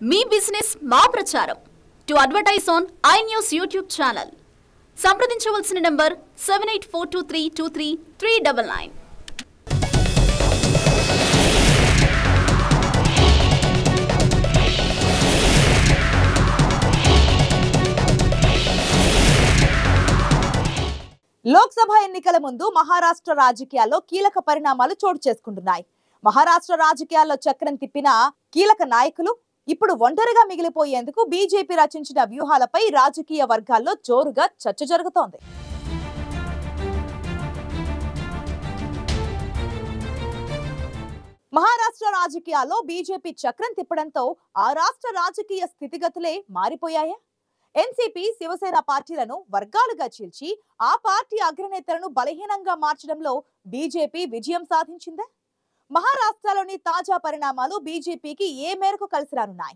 మీ business మా ప్రచారం to advertise on I news YouTube channel సంప్రదించవలసిన నంబర్ 7842323399. లోక్సభ ఎన్నికల ముందు మహారాష్ట్ర రాజకీయాల్లో కీలక పరిణామాలు చోటు చేసుకుంటున్నాయి. మహారాష్ట్ర రాజకీయాల్లో చక్రం తిప్పిన కీలక నాయకులు ఇప్పుడు ఒంటరిగా మిగిలిపోయేందుకు బీజేపీ రచించిన వ్యూహాలపై రాజకీయ వర్గాల్లో జోరుగా చర్చ జరుగుతోంది. మహారాష్ట్ర రాజకీయాల్లో బీజేపీ చక్రం తిప్పడంతో ఆ రాష్ట్ర రాజకీయ స్థితిగతులే మారిపోయాయా? ఎన్సీపీ, శివసేన పార్టీలను వర్గాలుగా చీల్చి ఆ పార్టీ అగ్రనేతలను బలహీనంగా మార్చడంలో బీజేపీ విజయం సాధించిందా? మహారాష్ట్రలోని తాజా పరిణామాలు బీజేపీకి ఏ మేరకు కలిసి రానున్నాయి?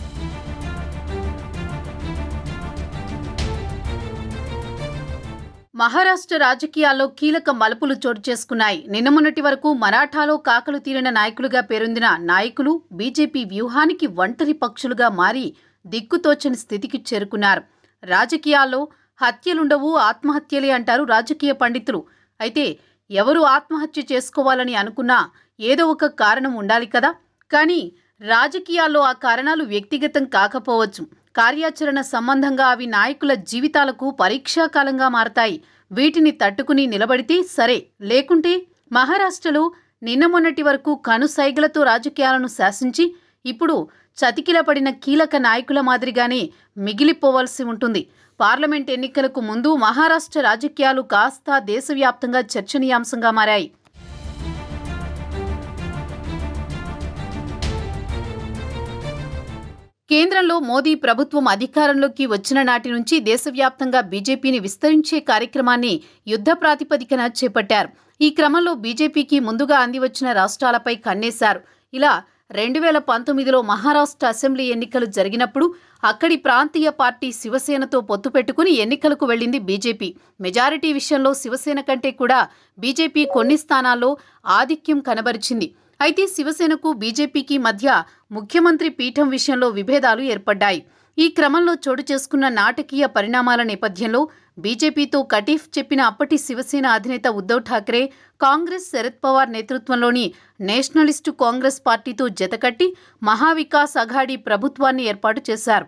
మహారాష్ట్ర రాజకీయాల్లో కీలక మలుపులు చోటు చేసుకున్నాయి. నిన్న మొన్నటి వరకు మరాఠాలో కాకలు తీరిన నాయకులుగా పేరొందిన నాయకులు బీజేపీ వ్యూహానికి ఒంటరి పక్షులుగా మారి దిక్కుతోచని స్థితికి చేరుకున్నారు. రాజకీయాల్లో హత్యలుండవు, ఆత్మహత్యలే అంటారు రాజకీయ పండితులు. అయితే ఎవరు ఆత్మహత్య చేసుకోవాలని అనుకున్నా ఏదో ఒక కారణం ఉండాలి కదా. కానీ రాజకీయాల్లో ఆ కారణాలు వ్యక్తిగతం కాకపోవచ్చు. కార్యాచరణ సంబంధంగా అవి నాయకుల జీవితాలకు పరీక్షాకాలంగా మారతాయి. వీటిని తట్టుకుని నిలబడితే సరే, లేకుంటే మహారాష్ట్రలో నిన్న మొన్నటి వరకు కనుసైగలతో రాజకీయాలను శాసించి ఇప్పుడు చతికిలపడిన కీలక నాయకుల మాదిరిగానే మిగిలిపోవలసి ఉంటుంది. పార్లమెంట్ ఎన్నికలకు ముందు మహారాష్ట్ర రాజకీయాలు కాస్త దేశవ్యాప్తంగా చర్చనీయాంశంగా మారాయి. కేంద్రంలో మోదీ ప్రభుత్వం అధికారంలోకి వచ్చిన నాటి నుంచి దేశవ్యాప్తంగా బీజేపీని విస్తరించే కార్యక్రమాన్ని యుద్ధ ప్రాతిపదికన చేపట్టారు. ఈ క్రమంలో బీజేపీకి ముందుగా అందివచ్చిన రాష్ట్రాలపై కన్నేశారు. ఇలా 2019లో మహారాష్ట్ర అసెంబ్లీ ఎన్నికలు జరిగినప్పుడు అక్కడి ప్రాంతీయ పార్టీ శివసేనతో పొత్తు పెట్టుకుని ఎన్నికలకు వెళ్లింది బీజేపీ. మెజారిటీ విషయంలో శివసేన కంటే కూడా బీజేపీ కొన్ని స్థానాల్లో ఆధిక్యం కనబరిచింది. అయితే శివసేనకు బీజేపీకి మధ్య ముఖ్యమంత్రి పీఠం విషయంలో విభేదాలు ఏర్పడ్డాయి. ఈ క్రమంలో చోటు చేసుకున్న నాటకీయ పరిణామాల నేపథ్యంలో బీజేపీతో కటీఫ్ చెప్పిన అప్పటి శివసేన అధినేత ఉద్ధవ్ ఠాక్రే కాంగ్రెస్ శరద్ పవార్ నేతృత్వంలోని నేషనలిస్టు కాంగ్రెస్ పార్టీతో జతకట్టి మహావికాస్ అఘాడీ ప్రభుత్వాన్ని ఏర్పాటు చేశారు.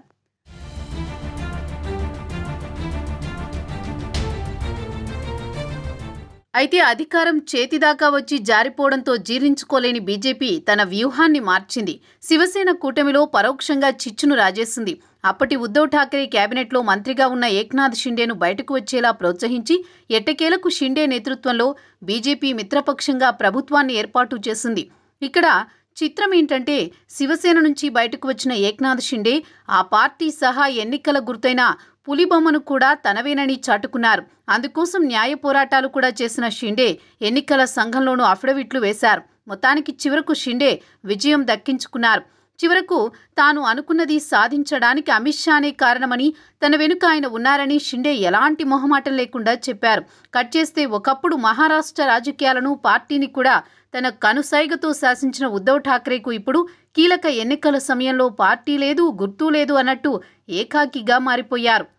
అయితే అధికారం చేతిదాకా వచ్చి జారిపోవడంతో జీర్ణించుకోలేని బీజేపీ తన వ్యూహాన్ని మార్చింది. శివసేన కూటమిలో పరోక్షంగా చిచ్చును రాజేసింది. అప్పటి ఉద్ధవ్ ఠాక్రే కేబినెట్లో మంత్రిగా ఉన్న ఏక్నాథ్ షిండేను బయటకు వచ్చేలా ప్రోత్సహించి ఎట్టకేలకు షిండే నేతృత్వంలో బీజేపీ మిత్రపక్షంగా ప్రభుత్వాన్ని ఏర్పాటు చేసింది. ఇక్కడ చిత్రం ఏంటంటే శివసేన నుంచి బయటకు వచ్చిన ఏక్నాథ్ షిండే ఆ పార్టీ సహా ఎన్నికల గుర్తైన పులిబొమ్మను కూడా తనవేనని చాటుకున్నారు. అందుకోసం న్యాయ పోరాటాలు కూడా చేసిన షిండే ఎన్నికల సంఘంలోనూ అఫిడవిట్లు వేశారు. మొత్తానికి చివరకు షిండే విజయం దక్కించుకున్నారు. చివరకు తాను అనుకున్నది సాధించడానికి అమిత్ షానే కారణమని, తన వెనుక ఆయన ఉన్నారని షిండే ఎలాంటి మొహమాటం లేకుండా చెప్పారు. కట్ చేస్తే ఒకప్పుడు మహారాష్ట్ర రాజకీయాలను, పార్టీని కూడా తన కనుసైగతో శాసించిన ఉద్ధవ్ ఠాక్రేకు ఇప్పుడు కీలక ఎన్నికల సమయంలో పార్టీ లేదు, గుర్తు లేదు అన్నట్టు ఏకాకిగా మారిపోయారు.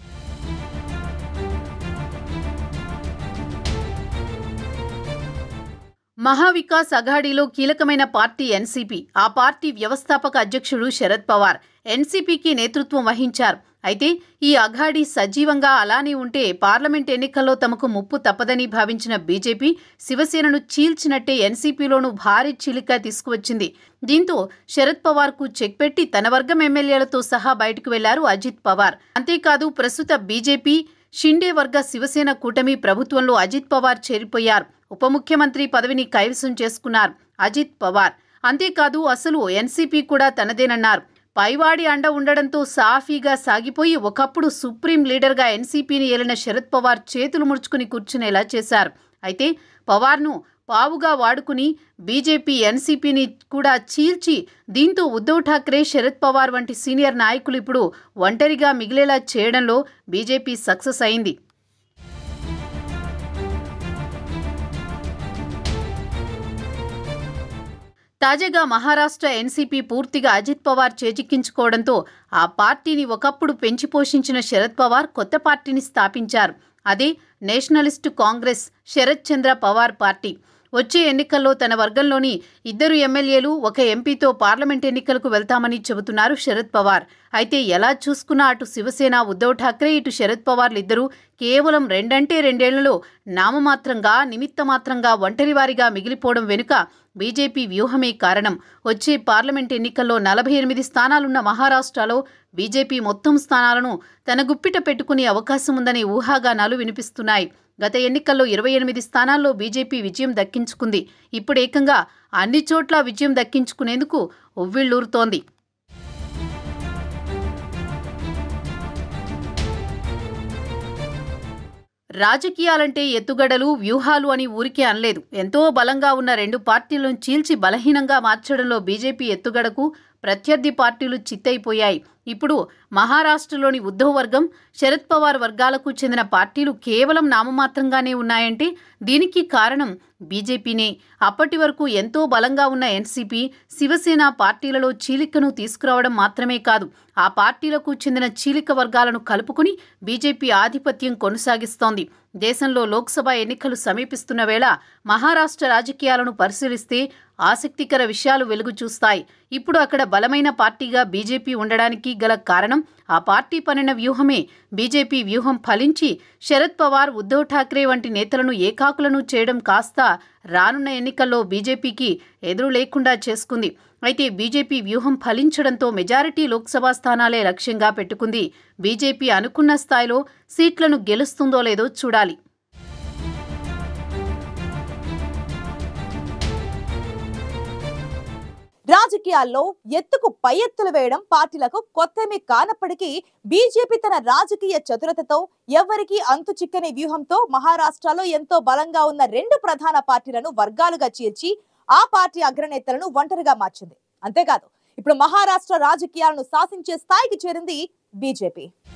మహావికాస్ అఘాడీలో కీలకమైన పార్టీ ఎన్సీపీ. ఆ పార్టీ వ్యవస్థాపక అధ్యక్షుడు శరద్ పవార్ ఎన్సీపీకి నేతృత్వం వహించారు. అయితే ఈ అఘాడీ సజీవంగా అలానే ఉంటే పార్లమెంట్ ఎన్నికల్లో తమకు ముప్పు తప్పదని భావించిన బీజేపీ శివసేనను చీల్చినట్టే ఎన్సీపీలోనూ భారీ చీలిక తీసుకువచ్చింది. దీంతో శరద్ పవార్కు చెక్ పెట్టి తన వర్గం ఎమ్మెల్యేలతో సహా బయటకు వెళ్లారు అజిత్ పవార్. అంతేకాదు ప్రస్తుత బీజేపీ షిండే వర్గ శివసేన కూటమి ప్రభుత్వంలో అజిత్ పవార్ చేరిపోయారు. ఉప ముఖ్యమంత్రి పదవిని కైవసం చేసుకున్నారు అజిత్ పవార్. అంతేకాదు అసలు ఎన్సీపీ కూడా తనదేనన్నారు. పైవాడి అండ ఉండడంతో సాఫీగా సాగిపోయి ఒకప్పుడు సుప్రీం లీడర్గా ఎన్సీపీని ఏలిన శరద్ పవార్ చేతులు ముడుచుకుని కూర్చునేలా చేశారు. అయితే పవార్ను పావుగా వాడుకుని బీజేపీ ఎన్సీపీని కూడా చీల్చి దీంతో ఉద్ధవ్ ఠాక్రే, శరద్ పవార్ వంటి సీనియర్ నాయకులు ఇప్పుడు ఒంటరిగా మిగిలేలా చేయడంలో బీజేపీ సక్సెస్ అయింది. తాజాగా మహారాష్ట్ర ఎన్సీపీ పూర్తిగా అజిత్ పవార్ చేజిక్కించుకోవడంతో ఆ పార్టీని ఒకప్పుడు పెంచి పోషించిన శరద్ పవార్ కొత్త పార్టీని స్థాపించారు. అదే నేషనలిస్టు కాంగ్రెస్ శరద్ చంద్ర పవార్ పార్టీ. వచ్చే ఎన్నికల్లో తన వర్గంలోని 2 ఎమ్మెల్యేలు 1 ఎంపీతో పార్లమెంట్ ఎన్నికలకు వెళ్తామని చెబుతున్నారు శరద్ పవార్. అయితే ఎలా చూసుకున్నా అటు శివసేన ఉద్ధవ్ ఠాక్రే ఇటు శరద్ పవార్లిద్దరూ కేవలం 2 ఏళ్లలో నామమాత్రంగా నిమిత్తమాత్రంగా ఒంటరివారిగా మిగిలిపోవడం వెనుక బీజేపీ వ్యూహమే కారణం. వచ్చే పార్లమెంట్ ఎన్నికల్లో 48 స్థానాలున్న మహారాష్ట్రలో బీజేపీ మొత్తం స్థానాలను తన గుప్పిట పెట్టుకునే అవకాశం ఉందనే ఊహాగానాలు వినిపిస్తున్నాయి. గత ఎన్నికల్లో 28 స్థానాల్లో బీజేపీ విజయం దక్కించుకుంది. ఇప్పుడు ఏకంగా అన్ని చోట్ల విజయం దక్కించుకునేందుకు ఉవ్విళ్లూరుతోంది. రాజకీయాలంటే ఎత్తుగడలు వ్యూహాలు అని ఊరికే అనలేదు. ఎంతో బలంగా ఉన్న 2 పార్టీలను చీల్చి బలహీనంగా మార్చడంలో బీజేపీ ఎత్తుగడకు ప్రత్యర్థి పార్టీలు చిత్తైపోయాయి. ఇప్పుడు మహారాష్ట్రలోని ఉద్ధవ్ వర్గం శరద్ పవార్ వర్గాలకు చెందిన పార్టీలు కేవలం నామమాత్రంగానే ఉన్నాయంటే దీనికి కారణం బీజేపీనే. అప్పటి వరకు ఎంతో బలంగా ఉన్న ఎన్సీపీ శివసేన పార్టీలలో చీలికను తీసుకురావడం మాత్రమే కాదు, ఆ పార్టీలకు చెందిన చీలిక వర్గాలను కలుపుకుని బీజేపీ ఆధిపత్యం కొనసాగిస్తోంది. దేశంలో లోక్సభ ఎన్నికలు సమీపిస్తున్న వేళ మహారాష్ట్ర రాజకీయాలను పరిశీలిస్తే ఆసక్తికర విషయాలు వెలుగు చూస్తాయి. ఇప్పుడు అక్కడ బలమైన పార్టీగా బీజేపీ ఉండడానికి గల కారణం ఆ పార్టీ పన్నిన వ్యూహమే. బీజేపీ వ్యూహం ఫలించి శరద్ పవార్ ఉద్ధవ్ ఠాక్రే వంటి నేతలను ఏకాకులను చేయడం కాస్త రానున్న ఎన్నికల్లో బీజేపీకి ఎదురు లేకుండా చేసుకుంది. అయితే బీజేపీ వ్యూహం ఫలించడంతో మెజారిటీ లోక్సభ స్థానాలే లక్ష్యంగా పెట్టుకుంది. బీజేపీ అనుకున్న స్థాయిలో సీట్లను గెలుస్తుందో లేదో చూడాలి. రాజకీయాల్లో ఎత్తుకు పై ఎత్తులు వేయడం పార్టీలకు కొత్తమీ కానప్పటికీ బీజేపీ తన రాజకీయ చతురతతో ఎవరికీ అంతు చిక్కని వ్యూహంతో మహారాష్ట్రలో ఎంతో బలంగా ఉన్న 2 ప్రధాన పార్టీలను వర్గాలుగా చీల్చి ఆ పార్టీ అగ్రనేతలను ఒంటరిగా మార్చింది. అంతేకాదు ఇప్పుడు మహారాష్ట్ర రాజకీయాలను శాసించే స్థాయికి చేరింది బీజేపీ.